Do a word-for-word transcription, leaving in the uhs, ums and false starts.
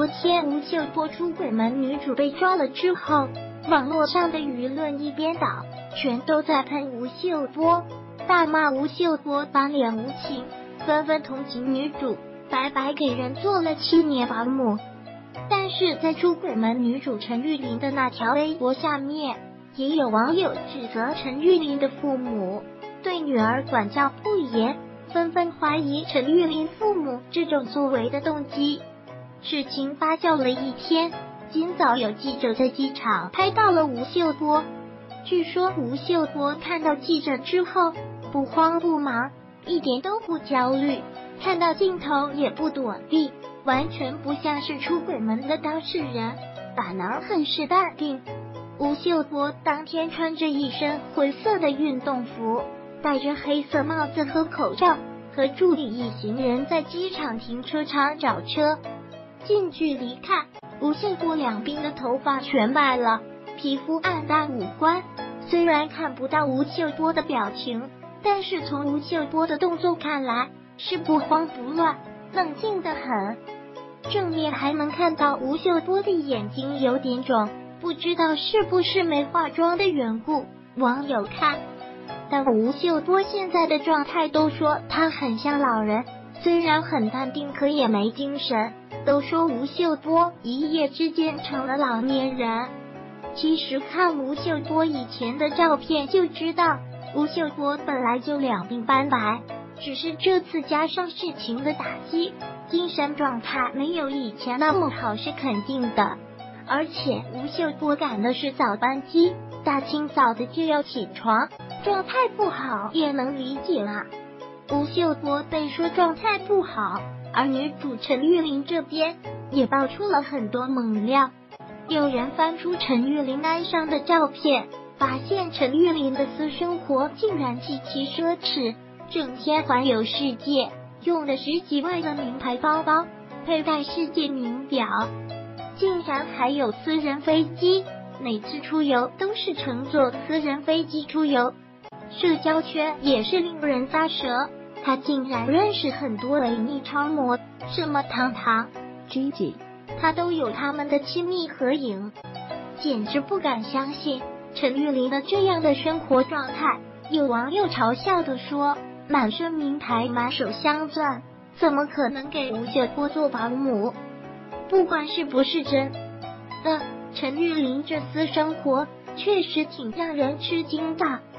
昨天吴秀波出轨门女主被抓了之后，网络上的舆论一边倒，全都在喷吴秀波，大骂吴秀波满脸无情，纷纷同情女主白白给人做了七年保姆。但是在出轨门女主陈玉玲的那条微博下面，也有网友指责陈玉玲的父母对女儿管教不严，纷纷怀疑陈玉玲父母这种作为的动机。事情发酵了一天，今早有记者在机场拍到了吴秀波。据说吴秀波看到记者之后不慌不忙，一点都不焦虑，看到镜头也不躲避，完全不像是出轨门的当事人，反而很是淡定。吴秀波当天穿着一身灰色的运动服，戴着黑色帽子和口罩，和助理一行人在机场停车场找车。近距离看，吴秀波两鬓的头发全白了，皮肤暗淡无光。虽然看不到吴秀波的表情，但是从吴秀波的动作看来，是不慌不乱，冷静得很。正面还能看到吴秀波的眼睛有点肿，不知道是不是没化妆的缘故。网友看但吴秀波现在的状态都说他很像老人，虽然很淡定，可也没精神。都说吴秀波一夜之间成了老年人，其实看吴秀波以前的照片就知道，吴秀波本来就两鬓斑白，只是这次加上事情的打击，精神状态没有以前那么好是肯定的。而且吴秀波赶的是早班机，大清早的就要起床，状态不好也能理解啦。吴秀波被说状态不好，而女主陈玉玲这边也爆出了很多猛料。有人翻出陈玉玲哀伤的照片，发现陈玉玲的私生活竟然极其奢侈，整天环游世界，用的十几万的名牌包包，佩戴世界名表，竟然还有私人飞机，每次出游都是乘坐私人飞机出游。社交圈也是令人咂舌，他竟然认识很多维密超模，什么糖糖、Gigi， 他都有他们的亲密合影，简直不敢相信陈玉玲的这样的生活状态。有网友嘲笑的说，满身名牌，满手镶钻，怎么可能给吴秀波做保姆？不管是不是真的，陈玉玲这私生活确实挺让人吃惊的。